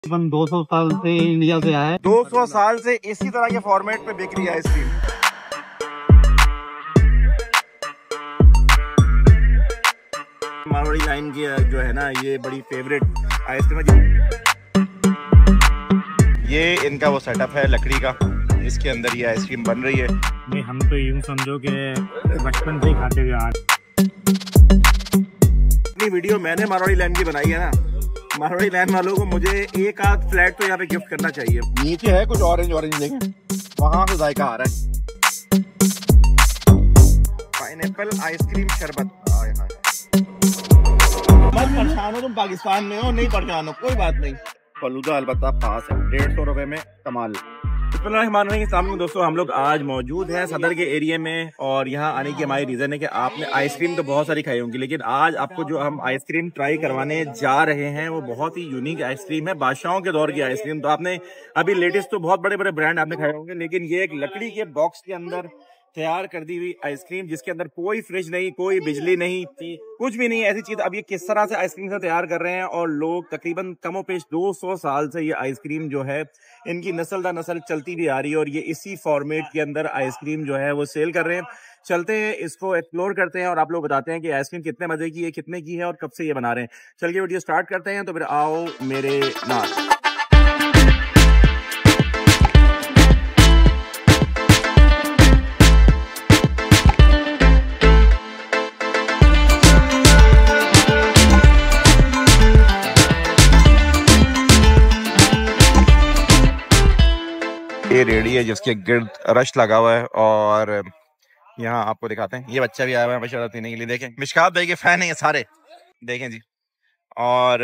तकरीबन 200 साल से इंडिया से आया है। 200 साल से इसी तरह के फॉर्मेट पे बिक रही है आइसक्रीम। मारवाड़ी लाइन की जो है ना, ये बड़ी फेवरेट आइसक्रीम है। ये इनका वो सेटअप है लकड़ी का, इसके अंदर ये आइसक्रीम बन रही है। नहीं, हम तो यूं समझो कि बचपन से ही खाते हुए आ रहे। इतनी वीडियो मैंने मारवाड़ी लाइन की बनाई है ना, मारवाड़ी लाइन वालों को मुझे एक आध फ्लैट तो यहाँ पे गिफ्ट करना चाहिए। नीचे है कुछ ऑरेंज ऑरेंज, देखें वहां से जायका आ रहा है। पाइनएप्पल आइसक्रीम शरबत। मत परेशान हो, तुम पाकिस्तान में हो, नहीं परेशान हो, कोई बात नहीं। फलूदा अलबत्ता पास है, 150 रुपए में कमाल। बिस्मिल्लाहिर्रहमानिर्रहीम। दोस्तों, हम लोग आज मौजूद हैं सदर के एरिया में, और यहाँ आने की हमारी रीजन है कि आपने आइसक्रीम तो बहुत सारी खाई होंगी, लेकिन आज आपको जो हम आइसक्रीम ट्राई करवाने जा रहे हैं वो बहुत ही यूनिक आइसक्रीम है, बादशाहों के दौर की आइसक्रीम। तो आपने अभी लेटेस्ट तो बहुत बड़े बड़े ब्रांड आपने खाए होंगे, लेकिन ये एक लकड़ी के बॉक्स के अंदर तैयार कर दी हुई आइसक्रीम, जिसके अंदर कोई फ्रिज नहीं, कोई बिजली नहीं, कुछ भी नहीं, ऐसी चीज। अब ये किस तरह से आइसक्रीम से तैयार कर रहे हैं, और लोग तकरीबन कमोपेश 200 साल से ये आइसक्रीम जो है इनकी नस्ल दर नस्ल चलती भी आ रही है, और ये इसी फॉर्मेट के अंदर आइसक्रीम जो है वो सेल कर रहे हैं। चलते हैं, इसको एक्सप्लोर करते हैं और आप लोग बताते हैं कि आइसक्रीम कितने मजे की है, कितने की है और कब से ये बना रहे हैं। चल के वीडियो स्टार्ट करते हैं, तो फिर आओ मेरे नाथ। ये रेडी है जिसके गिर्द रश लगा हुआ है, और यहाँ आपको दिखाते हैं, ये बच्चा भी आया हुआ है बशरत पीने के लिए। देखें, मिशकात भाई के फैन है ये सारे, देखें जी। और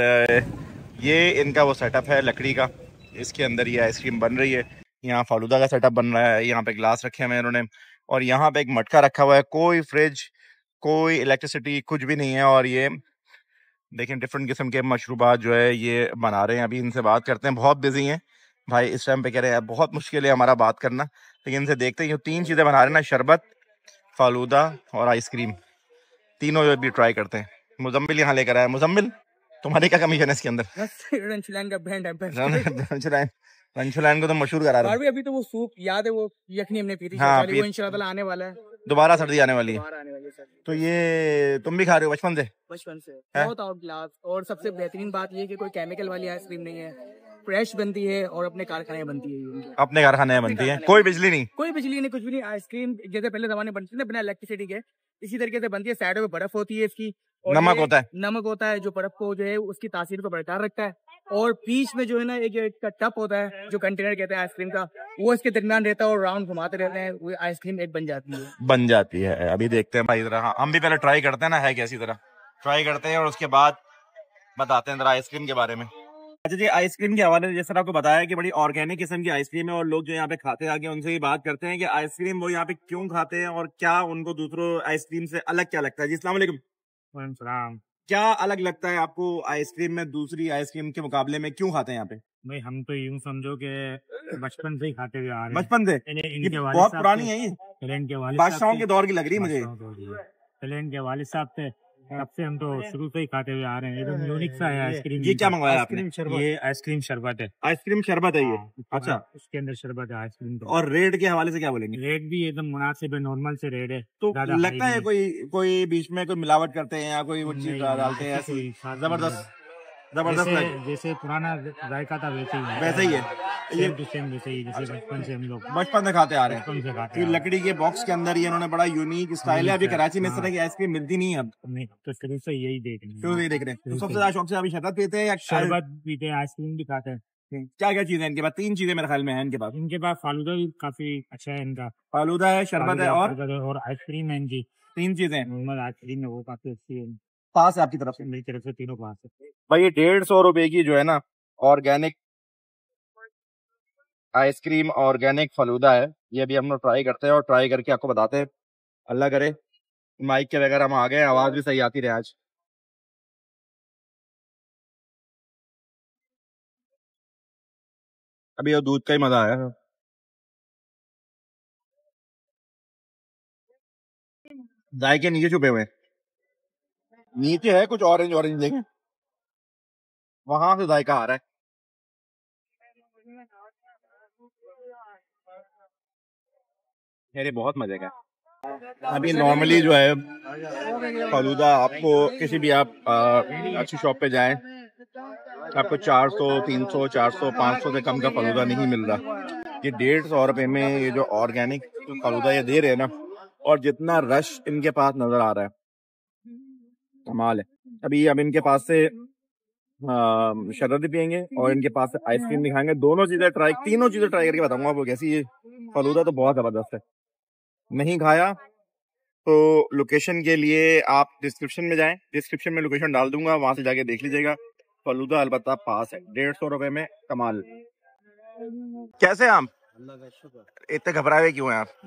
ये इनका वो सेटअप है लकड़ी का, इसके अंदर ये आइसक्रीम बन रही है। यहाँ फालूदा का सेटअप बन रहा है, यहाँ पे ग्लास रखे हुए हैं इन्होंने, और यहाँ पे एक मटका रखा हुआ है। कोई फ्रिज, कोई इलेक्ट्रिसिटी, कुछ भी नहीं है। और ये देखें, डिफरेंट किस्म के मशरूबात जो है ये बना रहे हैं। अभी इनसे बात करते हैं, बहुत बिजी हैं भाई इस टाइम पे, कह रहे हैं बहुत मुश्किल है हमारा बात करना, लेकिन इनसे देखते हैं। ये 3 चीज़ें बना रहे हैं ना, शरबत, फालूदा और आइसक्रीम, तीनों जो भी ट्राई करते हैं। मुजम्मिल यहाँ लेकर आया। मुजम्मिल, तुम्हारी क्या कमीशन है इसके अंदर? रंचलान का ब्रांड है। रंचलान को तो मशहूर करा रहा है। अभी तो वो सूप याद है, वो यखनी हमने पी थी। हाँ, वो इंशाल्लाह आने वाला है, दोबारा सर्दी आने वाली है। आने वाली है। तो ये तुम भी खा रहे हो बचपन से? बचपन से बहुत आउट क्लास। और सबसे बेहतरीन बात ये कि कोई केमिकल वाली आइसक्रीम नहीं है, फ्रेश बनती है और अपने कारखाने बनती है। अपने कारखाने बनती है, कोई बिजली नहीं, कोई बिजली नहीं, कुछ भी नहीं। आइसक्रीम जैसे पहले जमाने बनती थी ना बिना इलेक्ट्रिसिटी के, इसी तरीके से बनती है। साइडों में बर्फ होती है इसकी, नमक होता है। नमक होता है जो बर्फ को जो है उसकी तासीर को बरकरार रखता है। और बीच में जो है ना एक टप होता है, जो कंटेनर कहते हैं आइसक्रीम का, वो इसके दरमियान रहता है, और राउंड घुमाते रहते हैं, वो आइसक्रीम एक बन जाती है। अभी देखते हैं भाई जरा, हम भी पहले ट्राई करते हैं ना, है कैसी तरह ट्राई करते हैं, और उसके बाद बताते हैं जरा आइसक्रीम के बारे में। अच्छा जी, आइसक्रीम के हवाले से जिस तरह आपको बताया कि बड़ी ऑर्गेनिक किस्म की आइसक्रीम है, और लोग जो यहाँ पे खाते हैं आगे उनसे ही बात करते हैं कि आइसक्रीम वो यहाँ पे क्यों खाते हैं, और क्या उनको दूसरों आइसक्रीम से अलग क्या लगता है। जी अस्सलाम वालेकुम। क्या अलग लगता है आपको आइसक्रीम में दूसरी आइसक्रीम के मुकाबले में, क्यों खाते हैं यहाँ पे? भाई, हम तो यूं समझो कि बचपन से ही खाते हुए आ रहे हैं। बचपन से? इनके बहुत पुरानी है ये, इनके वालिद बादशाहों के दौर की लग रही है मुझे। इनके वालिद साहब थे, तब से हम तो शुरू से ही खाते हुए आ रहे हैं। एकदम यूनिक सा है आइसक्रीम। ये क्या मंगवाया आपने? ये आइसक्रीम शरबत है। आइसक्रीम शरबत है ये? अच्छा, उसके अंदर शरबत है आइसक्रीम। और रेट के हवाले से क्या बोलेंगे? रेट भी एकदम मुनासिब है, नॉर्मल से रेट है। तो लगता है कोई बीच में कोई मिलावट करते हैं या कोई वो चीज डालते हैं ऐसी? जबरदस्त जैसे पुराना जायका था वैसे ही है ये, जैसे बचपन से हम लोग बचपन से खाते आ रहे हैं। लकड़ी के बॉक्स के अंदर ये इन्होंने बड़ा यूनिक स्टाइल है। अभी कराची में इस तरह की आइसक्रीम मिलती नहीं है अब। नहीं, तो शुरू से यही देख रहे हैं। तो सबसे ज्यादा शौक से अभी शरबत पीते हैं या शरबत पीते हैं, आइसक्रीम भी खाते हैं। क्या क्या चीजें इनके पास? 3 चीजें मेरे ख्याल में है इनके पास। इनके पास फालूदा भी काफी अच्छा है, इनका फालूदा है, शरबत है और आइसक्रीम है इनकी। 3 चीजें। नॉर्मल आइसक्रीम है वो काफी अच्छी है। पास है आपकी तरफ से? मेरी तरफ से तीनों पास है भाई। ये 150 रुपए की जो है ना ऑर्गेनिक आइसक्रीम, ऑर्गेनिक फलूदा है। ये भी हम लोग ट्राई करते हैं, और ट्राई करके आपको बताते हैं। अल्लाह करे माइक के वगैरह हम आ गए, आवाज भी सही आती रहे आज। अभी वो दूध का ही मजा आया। जायके नीचे छुपे हुए हैं, नीचे है कुछ ऑरेंज ऑरेंज, देखें वहां से जायका आ रहा है। ये बहुत मजे का। अभी नॉर्मली जो है फलूदा आपको किसी भी आप अच्छी शॉप पे जाएं, आपको 400, 300, 400, 500 से कम का फलूदा नहीं मिल रहा। ये 150 रुपए में ये जो ऑर्गेनिक फलूदा ये दे रहे हैं ना, और जितना रश इनके पास नजर आ रहा है, कमाल है। अभी अब इनके पास से शरबत भी पियेंगे और इनके पास से आइसक्रीम भी खाएंगे। तीनों चीजें ट्राई करके बताऊंगा आपको कैसी। ये फलूदा तो बहुत जबरदस्त है। नहीं खाया तो लोकेशन के लिए आप डिस्क्रिप्शन में जाएं, डिस्क्रिप्शन में लोकेशन डाल दूंगा, वहां से जाके देख लीजिएगा। फलूदा अलबत्ता पास है, 150 रुपए में कमाल। कैसे आप इतने घबराए हुए क्यों हैं आप?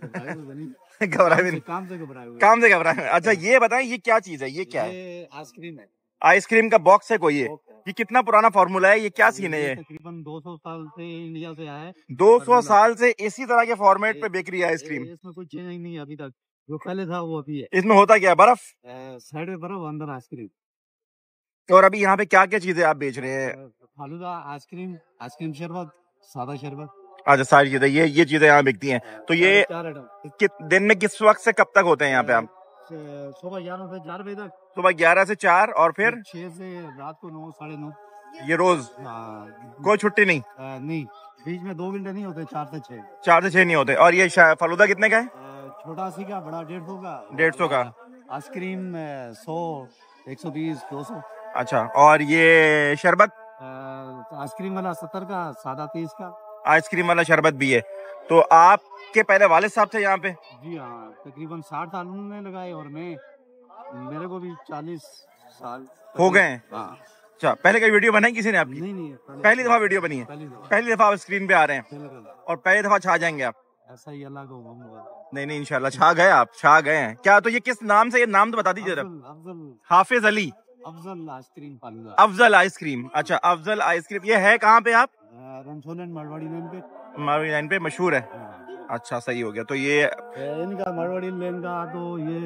घबराए हुए काम से घबराए। अच्छा ये बताएं, ये क्या चीज है? ये क्या है? आइसक्रीम है। आइसक्रीम का बॉक्स है कोई? ये कितना पुराना फॉर्मूला है? ये क्या सीन है? ये तकरीबन 200 साल से इंडिया से आया है। 200 साल से इसी तरह के फॉर्मेट पे बेच रही है आइसक्रीम। इसमें कोई चेंज नहीं है अभी तक, जो पहले था वो अभी है। इसमें होता क्या है? बर्फ साइड में बर्फ, अंदर आइसक्रीम। और अभी यहाँ पे क्या क्या चीजें आप बेच रहे हैं? फालूदा, आइसक्रीम शरबत, सादा शरबत। अच्छा सारी चीजें, ये चीजें यहाँ बिकती हैं। तो ये दिन में किस वक्त से कब तक होते हैं यहाँ पे आप? सुबह 11 से 4 बजे तक। सुबह 11 से 4 और फिर 6 से रात को 9, 9:30। ये रोज? कोई छुट्टी नहीं? नहीं, बीच में 2 घंटे नहीं होते। 4 से 6। 4 से 6 नहीं होते। और ये फलूदा कितने का है? छोटा 80 का, बड़ा 150 का। 150 का। आइसक्रीम 100, 120, 200। अच्छा, और ये शरबत? आइसक्रीम वाला 70 का, सादा 30 का। आइसक्रीम वाला शरबत भी है। तो आपके पहले वालिद साहब थे यहाँ पे? जी हाँ, तकरीबन 60 साल उन्होंने लगाए और मेरे को भी 40 साल हो गए हैं। हाँ। अच्छा, पहले कई वीडियो बनाई किसी ने आपकी? नहीं, पहली दफा वीडियो बनी है? पहली दफा आप स्क्रीन पे आ रहे हैं और पहली दफा छा जाएंगे आप? ऐसा ही अल्लाह को। नहीं इंशाल्लाह छा गए आप, छा गए हैं क्या? तो ये किस नाम से? ये नाम तो बता दीजिए। हाफिज अली अफजल आइसक्रीम फालूदा। अफजल आइसक्रीम। अच्छा, अफजल आइसक्रीम। ये है कहाँ पे आप? मारवाड़ी लेन पे। मारवाड़ी लाइन पे मशहूर है। अच्छा सही हो गया। तो ये इनका मारवाड़ी लेन का तो ये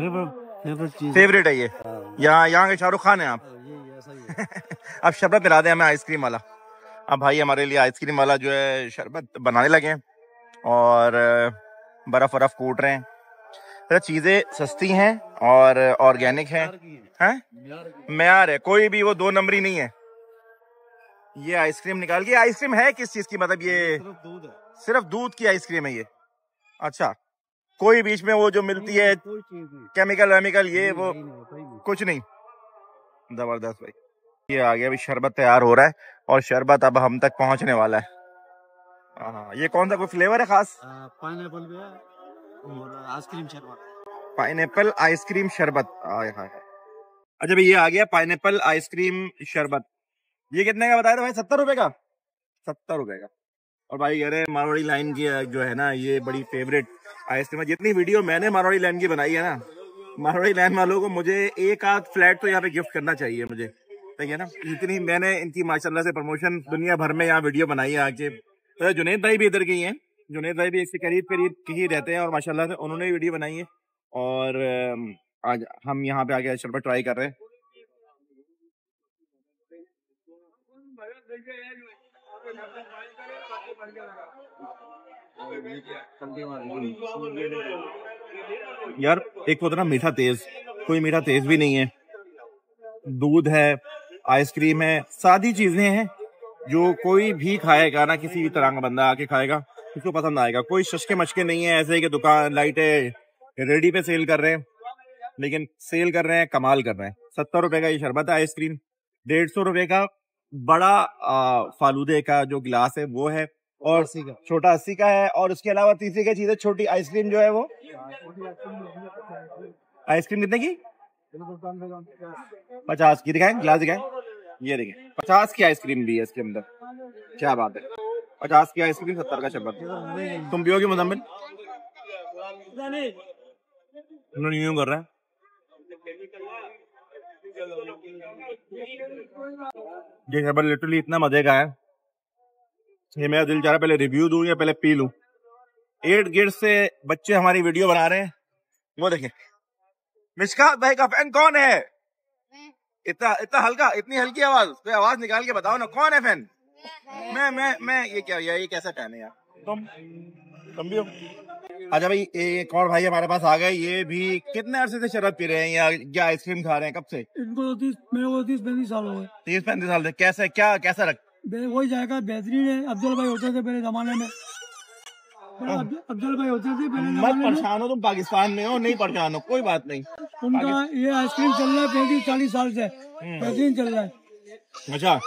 फेवरेट है। ये यहाँ के शाहरुख खान है आप? अब शरबत पिला दें हमें आइसक्रीम वाला। अब भाई हमारे लिए आइसक्रीम वाला जो है शरबत बनाने लगे हैं और बर्फ कूट रहे हैं। तो चीजें सस्ती हैं और ऑर्गेनिक हैं। मेयार है, कोई भी वो 2 नंबरी नहीं है। ये आइसक्रीम निकाल के, आइसक्रीम है किस चीज की? मतलब ये सिर्फ दूध की आइसक्रीम है ये? अच्छा, कोई बीच में वो जो मिलती है केमिकल वेमिकल ये वो कुछ नहीं? जबरदस्त भाई। ये आ गया, अभी शरबत तैयार हो रहा है और शरबत अब हम तक पहुंचने वाला है। ये कौन सा कोई फ्लेवर है खास? पाइनएप्पल और आइसक्रीम शरबत। पाइनएप्पल आइसक्रीम शरबत। अच्छा भाई, ये आ गया पाइनएप्पल आइसक्रीम शरबत। ये कितने का बताया था भाई? 70 रुपए का? 70 रुपए का। और भाई कह रहे हैं मारवाड़ी लाइन की जो है ना, ये बड़ी फेवरेट आइसक्रीम है। जितनी वीडियो मैंने मारवाड़ी लाइन की बनाई है ना, मारवाड़ी लाइन वालों को मुझे एक आध फ्लैट तो यहाँ पे गिफ्ट करना चाहिए मुझे, ठीक है ना? जितनी मैंने इनकी माशाल्लाह से प्रमोशन दुनिया भर में यहाँ वीडियो बनाई है आके। तो जुनैद भाई भी इधर के ही हैं, जुनैद भाई भी इससे करीब ही रहते हैं और माशाल्लाह से उन्होंने वीडियो बनाई है। और आज हम यहाँ पे आके शरबत ट्राई कर रहे हैं। यार एक होता ना मीठा तेज, कोई मीठा तेज भी नहीं है। दूध है, आइसक्रीम है, सादी चीजें हैं जो कोई भी खाएगा ना, किसी भी तरह का बंदा आके खाएगा उसको पसंद आएगा। कोई शशके मशके नहीं है ऐसे कि दुकान लाइटें रेडी पे सेल कर रहे हैं, लेकिन सेल कर रहे हैं, कमाल कर रहे हैं। 70 रुपए का ये शरबत है आइसक्रीम, 150 रुपए का बड़ा फालूदे का जो गिलास है वो है, और छोटा 80 का है। और उसके अलावा तीसरी क्या चीज है? छोटी आइसक्रीम जो है वो आइसक्रीम कितने की? 50 की। दिखाएं गिलास, दिखाएं, ये देखें 50 की आइसक्रीम भी है इसके अंदर। क्या बात है, 50 की आइसक्रीम 70 का शरबत। तुम पियोगे मुजम्मिल? यूं कर रहा है। ये शरबत लिटरली इतना मजे का है, ये मेरा दिल चाह रहा पहले रिव्यू दूं या पहले पी लूं। 8 गेट से बच्चे हमारी वीडियो बना रहे हैं, वो देखें। मिशकात भाई का फैन कौन है? इतना हल्का, इतनी हल्की आवाज? कोई आवाज निकाल के बताओ ना, कौन है फैन? मैं ये क्या ये कैसा टाइम है यार? तुम भी हो? अच्छा भाई, एक और भाई हमारे पास आ गए। ये भी कितने अरसे से शराब पी रहे हैं या आइसक्रीम खा रहे हैं? कब से? इनको 30-35 साल हो गए। 30-35 साल से। कैसा वही जाएगा, बेहतरीन है। अफजल भाई होते थे पहले जमाने में, अफजल भाई होते थे पहले मत परेशान हो, तुम पाकिस्तान में हो, नहीं परेशान हो, कोई बात नहीं। उनका ये आइसक्रीम चल रहा है 35-40 साल से, बेहतरीन चल रहा है। अच्छा,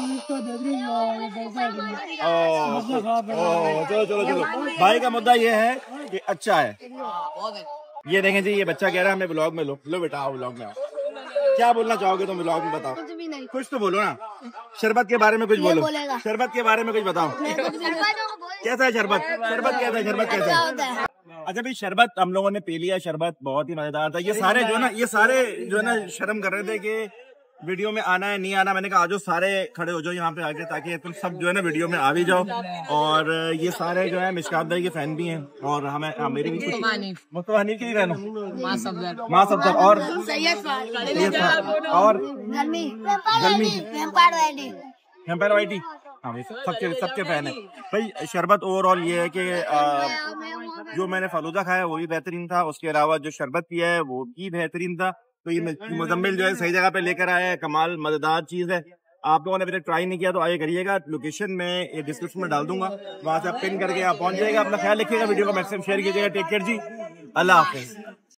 चलो भाई का मुद्दा ये है कि अच्छा है। ये देखें जी, ये बच्चा कह रहा है हमें ब्लॉग में लो बेटा, आओ ब्लॉग में आओ। क्या बोलना चाहोगे तुम ब्लॉग में? बताओ, कुछ तो बोलो ना। शरबत के बारे में कुछ बोलो, शरबत के बारे में कुछ बताओ। कैसा है शरबत? शरबत कैसा है? अच्छा भाई, शरबत हम लोगों ने पी लिया, शरबत बहुत ही मजेदार था। ये सारे जो है ना शर्म कर रहे थे कि वीडियो में आना है नहीं आना। मैंने कहा आजो सारे खड़े हो जाओ यहाँ पे आके, ताकि तुम सब जो है ना वीडियो में आ भी जाओ। और ये सारे जो है मिशकात भाई के फैन भी हैं, और हमें मेरी भी मुस्तफा हनीफ की फैन हो, माँ सफदर और एम्पायर वाइटी, हाँ सबके फैन है भाई। शरबत ओवरऑल ये है कि जो मैंने फालूदा खाया वो भी बेहतरीन था, उसके अलावा जो शरबत पिया है वो भी बेहतरीन था। तो ये मुजम्मिल जो है सही जगह पे लेकर आया है, कमाल मजेदार चीज है। आप लोगों ने अभी तक ट्राई नहीं किया तो आइए करिएगा। लोकेशन में डिस्क्रिप्शन में डाल दूंगा, वहां से आप पिन करके आप पहुंच जाएगा। अपना ख्याल रखिएगा, वीडियो को मैक्सिमम शेयर कीजिएगा। टेक केयर जी, अल्लाह हाफिज।